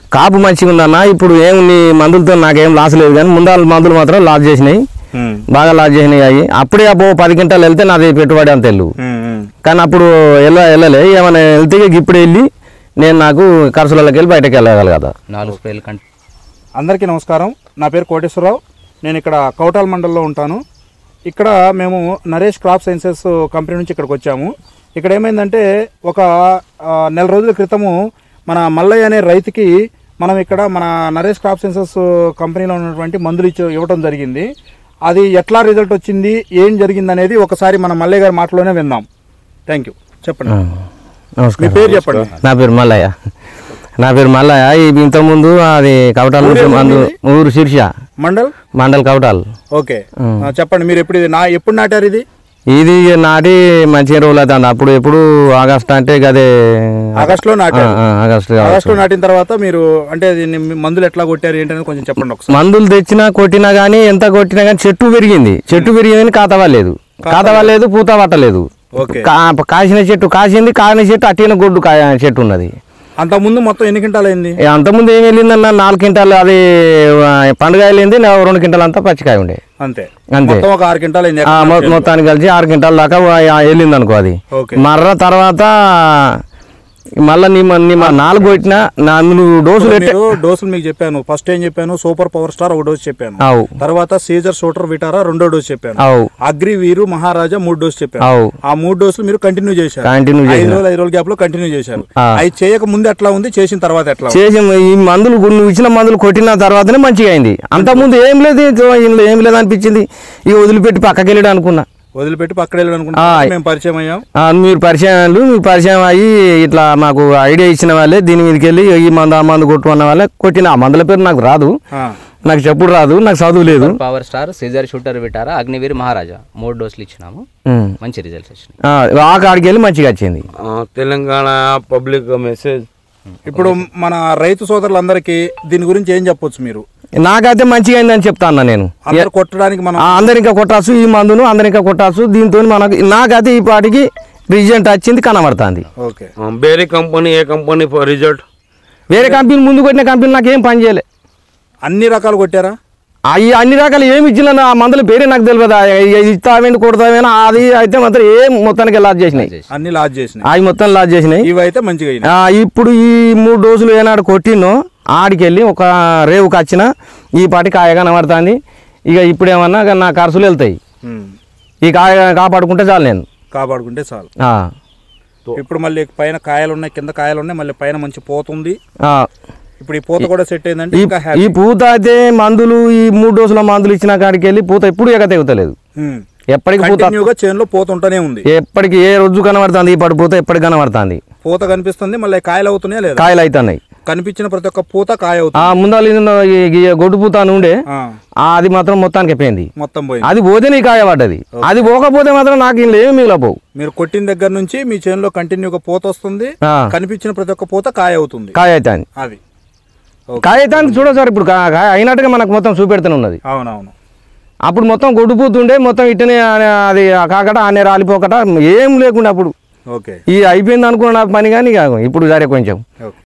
కాపు మంచిగా ఉందన్న. ఇప్పుడు ఏం నీ మందులతో నాకేం లాస్ లేదు, కానీ ముందాల మందులు మాత్రం లాస్ చేసినాయి, బాగా లాస్ చేసినాయి. అవి అప్పుడే 10 క్వింటాలు వెళ్తే నాది పెట్టుబడి అంత వెళ్ళు, కానీ అప్పుడు వెళ్ళలే. ఏమైనా వెళ్తే ఇప్పుడు వెళ్ళి నేను నాకు ఖర్చులకి వెళ్ళి బయటకు వెళ్ళగల కదా. 4 స్ప్రేలు కంటే. అందరికీ నమస్కారం. నా పేరు కోటేశ్వరరావు. నేను ఇక్కడ కౌటాల్ మండలంలో ఉంటాను. ఇక్కడ మేము నరేష్ క్రాప్ సైన్సెస్ కంపెనీ నుంచి ఇక్కడికి వచ్చాము. ఇక్కడ ఏమైందంటే ఒక నెల రోజుల క్రితము మన మల్లయ్య అనే రైతుకి మనం ఇక్కడ మన నరేష్ క్రాప్ సైన్సెస్ కంపెనీలో ఉన్నటువంటి మందులు ఇవ్వడం జరిగింది. అది ఎట్లా రిజల్ట్ వచ్చింది, ఏం జరిగింది అనేది ఒకసారి మన మల్లయ్య గారి మాటలోనే విందాం. Thank you. చెప్పండి, మీ పేరు చెప్పండి. నా పేరు మల్లయ్య. ఇంతకుముందు అది కౌటాల్ ఊరు శీర్ష మండల్ కౌటాల్. ఓకే, చెప్పండి. మీరు ఎప్పుడు నాటారు ఇది? ఇది నాటి మంచిగా రోజులు అవుతుంది. అప్పుడు ఎప్పుడు ఆగస్ట్ అంటే అదే ఆగస్టులో నాటారు. ఆగస్టులో నాటిన తర్వాత మీరు అంటే మందులు ఎట్లా కొట్టారు ఏంటనేది కొంచెం చెప్పండి ఒకసారి. మందులు తెచ్చినా కొట్టినా కానీ ఎంత కొట్టినా కానీ చెట్టు పెరిగింది కానీ కాతవలేదు, పూత పట్టలేదు. కాసిన చెట్టు కాసింది, కాని చెట్టు అట్టిన గొడ్డు చెట్టు ఉన్నది. అంతకుముందు మొత్తం ఎన్ని క్వింటాలు అయింది? అంతకుముందు ఏం వెళ్ళిందన్న 4 క్వింటాలు. అది పండుగ వెళ్ళింది, 2 క్వింటాలు అంతా పచ్చికాయ ఉండే. అంతే. ఒక 6 క్వింటాలు అయింది మొత్తానికి కలిసి 6 క్వింటాల దాకా వెళ్ళింది అనుకో. అది మర్ర తర్వాత మళ్ళీ 4 కొట్టిన 4 డోసులు మీకు చెప్పాను. ఫస్ట్ ఏం చెప్పాను? సూపర్ పవర్ స్టార్ 1 డోసు చెప్పాను. తర్వాత సీజర్ షూటర్ విటారా 2వ డోసు చెప్పాను. అగ్రి వీరు మహారాజా 3 డోసు చెప్పాను. ఆ 3 డోసులు మీరు కంటిన్యూ చేశారు. 5 రోజుల గ్యాప్ లో కంటిన్యూ చేశారు. అవి చేయక ముందు ఎట్లా ఉంది, చేసిన తర్వాత ఎట్లా? ఈ మందులు నువ్వు ఇచ్చిన మందులు కొట్టిన తర్వాతనే మంచిగా అయింది. అంతకుముందు ఏం లేదు, ఏం లేదు అనిపించింది. ఇక వదిలిపెట్టి పక్కకి వెళ్ళాడు అనుకున్నా. వదిలిపెట్టి పక్కన వెళ్ళాలనుకుంటా. మేము పరిచయం అయ్యాం. మీరు పరిచయం అయ్యి ఇట్లా మాకు ఐడియా ఇచ్చిన వాళ్ళే దీని మీదకి వెళ్ళి ఈ మందు ఆ మందు కొట్టుకున్న వాళ్ళే కొట్టిన. ఆ మందుల పేరు నాకు రాదు, నాకు చెప్పుడు రాదు, నాకు చదువు లేదు. Power star, Caesar shooter Vitara, Agniveer Maharaja 3 డోసులు ఇచ్చినాము. మంచి రిజల్ట్స్ వచ్చినాయి. ఆ కాడికి వెళ్ళి మంచిగా వచ్చింది. Telangana public message. ఇప్పుడు మన రైతు సోదరులందరికీ దీని గురించి ఏం చెప్పొచ్చు మీరు? నాకైతే మంచిగా అయిందని చెప్తాను నేను. కొట్టడానికి మనం అందరు ఇంకా కొట్టాల్సి, ఈ మందును అందరు ఇంకా కొట్టాల్సి. దీంతో మనకు నాకైతే ఈ పాటికి రిజల్ట్ వచ్చింది, కనబడుతుంది. వేరే కంపెనీ ఏ కంపెనీ రిజల్ట్? వేరే కంపెనీ ముందు కొట్టిన కంపెనీ నాకు ఏం పని చేయలే. అన్ని రకాలు కొట్టారా? అన్ని రకాలు ఏమి ఇచ్చినా ఆ మందుల పేరే నాకు తెలియదు. ఇస్తామేంటి కొడతామేనా అది అయితే మాత్రం ఏం మొత్తానికి లాస్ చేసినాయి. అన్ని లాస్ చేసినాయి. అవి మొత్తం లాస్ చేసినాయి. ఇవి అయితే మంచిగా. ఇప్పుడు ఈ 3 డోసులు ఏనాడు కొట్టినో ఆడికెళ్ళి ఒక రేవుకి వచ్చిన ఈ పాటి కాయ కనబడుతుంది. ఇక ఇప్పుడు ఏమన్నా నా ఖర్చులు వెళ్తాయి. ఈ కాయ కాపాడుకుంటే చాలు, నేను కాపాడుకుంటే చాలు. ఇప్పుడు మళ్ళీ పైన కాయలు ఉన్నాయి, కింద కాయలు ఉన్నాయి, మళ్ళీ పైన మంచి పోతుంది. ఇప్పుడు ఈ పూత కూడా సెట్ అయిందంటే ఈ పూత అయితే మందులు ఈ 3 డోసుల మందులు ఇచ్చిన కాడికి వెళ్ళి పూత ఎప్పుడు ఎగ తెగుతలేదు. ఎప్పటికి పూత చేనులో పూత ఉంటూనే ఉంది. ఎప్పటికి ఏ రోజు కనబడుతుంది. ఈ పడి పూత ఎప్పటికి కనబడుతుంది. పూత కనిపిస్తుంది, మళ్ళీ కాయలు అవుతున్నాయి. లేదా కాయలు అవుతున్నాయి. కనిపించిన ప్రతి ఒక్క పూత కాయ అవుతుంది. ముందు గొడ్డు పూత అని ఉండే, అది మాత్రం మొత్తానికి పోయింది. మొత్తం పోయింది. అది పోతే నీ కాయ పడ్డది. అది పోకపోతే మాత్రం నాకు ఇంట్లో ఏమి మిగిలిపోవు. మీరు కొట్టిన దగ్గర నుంచి మీ చేనులో కంటిన్యూగా పూత వస్తుంది. కనిపించిన ప్రతి ఒక్క పూత కాయ అవుతుంది. కాయ అవుతుంది. అది కాయ అవుతుంది. చూడ సార్, ఇప్పుడు అయినట్టుగా మనకు మొత్తం చూపెడుతూనే ఉన్నది. అవునవును. అప్పుడు మొత్తం గొడ్డు పూతుండే, మొత్తం ఇట్టనే అది కాకట ఆనే రాలిపోకట ఏం లేకుండా అప్పుడు. ఓకే, ఈ అయిపోయింది అనుకున్న పని. కానీ ఇప్పుడు సరే కొంచెం